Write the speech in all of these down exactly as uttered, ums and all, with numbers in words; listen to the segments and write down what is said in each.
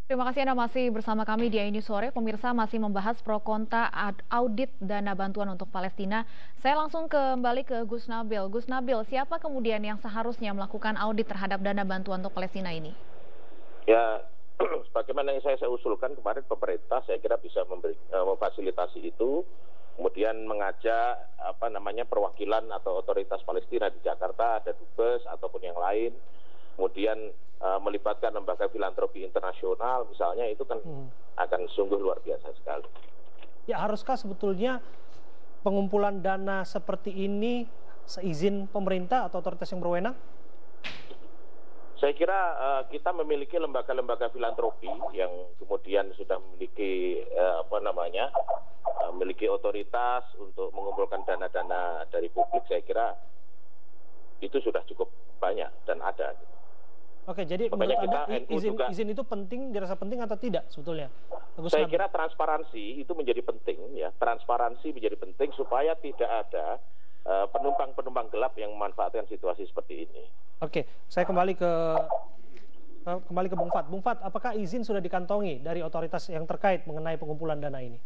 Terima kasih Anda masih bersama kami di iNews Sore. Pemirsa masih membahas pro kontra audit dana bantuan untuk Palestina. Saya langsung kembali ke Gus Nabil. Gus Nabil, siapa kemudian yang seharusnya melakukan audit terhadap dana bantuan untuk Palestina ini? Ya, sebagaimana yang saya, saya usulkan kemarin pemerintah, saya kira bisa memberi, uh, memfasilitasi itu, kemudian mengajak apa namanya perwakilan atau otoritas Palestina di Jakarta, ada dubes ataupun yang lain, kemudian uh, melibatkan lembaga filantropi internasional, misalnya itu kan hmm. akan sungguh luar biasa sekali. Ya, haruskah sebetulnya pengumpulan dana seperti ini seizin pemerintah atau otoritas yang berwenang? Saya kira uh, kita memiliki lembaga-lembaga filantropi yang kemudian sudah memiliki uh, apa namanya, uh, memiliki otoritas untuk mengumpulkan dana-dana dari publik. Saya kira itu sudah cukup banyak dan ada. Oke, jadi Makanya menurut Anda izin, juga, izin itu penting, dirasa penting atau tidak sebetulnya? Agus saya Nabi. kira transparansi itu menjadi penting, ya. Transparansi menjadi penting supaya tidak ada penumpang-penumpang uh, gelap yang memanfaatkan situasi seperti ini. Oke, saya kembali ke kembali ke Bung Fat. Bung Fat, apakah izin sudah dikantongi dari otoritas yang terkait mengenai pengumpulan dana ini?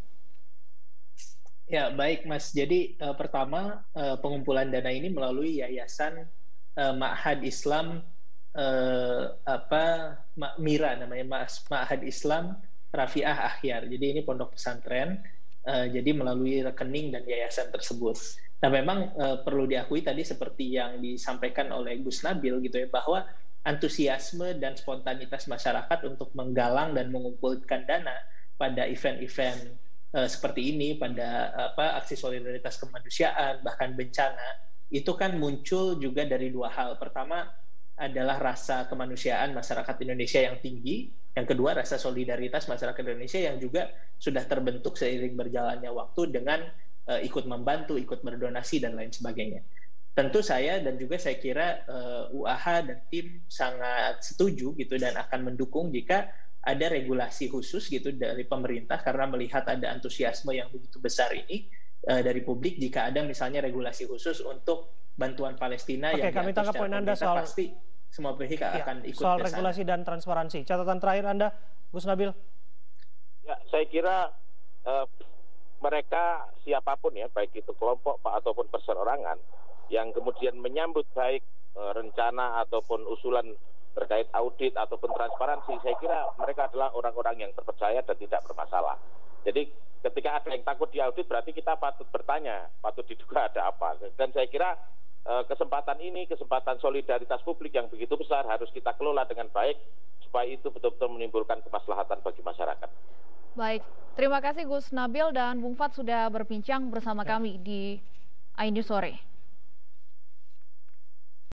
Ya, baik Mas. Jadi uh, pertama uh, pengumpulan dana ini melalui Yayasan uh, Ma'had Islam Uh, apa Mira namanya, Mas Ma'had Islam Rafiah Akhyar. Jadi ini pondok pesantren, uh, jadi melalui rekening dan yayasan tersebut. Nah, memang uh, perlu diakui tadi seperti yang disampaikan oleh Gus Nabil gitu ya, bahwa antusiasme dan spontanitas masyarakat untuk menggalang dan mengumpulkan dana pada event-event uh, seperti ini, pada apa aksi solidaritas kemanusiaan bahkan bencana, itu kan muncul juga dari dua hal. Pertama adalah rasa kemanusiaan masyarakat Indonesia yang tinggi. Yang kedua, rasa solidaritas masyarakat Indonesia yang juga sudah terbentuk seiring berjalannya waktu dengan uh, ikut membantu, ikut berdonasi, dan lain sebagainya. Tentu saya dan juga saya kira uh, U A H dan tim sangat setuju gitu dan akan mendukung jika ada regulasi khusus gitu dari pemerintah, karena melihat ada antusiasme yang begitu besar ini uh, dari publik. Jika ada misalnya regulasi khusus untuk bantuan Palestina. Oke, yang kami tangkap poin Anda soal pasti semua pihak ya, akan ikut soal kesana. regulasi dan transparansi. Catatan terakhir Anda, Gus Nabil? Ya, saya kira uh, mereka siapapun ya, baik itu kelompok pak ataupun perseorangan yang kemudian menyambut baik uh, rencana ataupun usulan terkait audit ataupun transparansi, saya kira mereka adalah orang-orang yang terpercaya dan tidak bermasalah. Jadi ketika ada yang takut diaudit, berarti kita patut bertanya, patut diduga ada apa. Dan saya kira kesempatan ini, kesempatan solidaritas publik yang begitu besar harus kita kelola dengan baik supaya itu betul-betul menimbulkan kemaslahatan bagi masyarakat. Baik, terima kasih Gus Nabil dan Bung Fat sudah berbincang bersama kami di iNews Sore.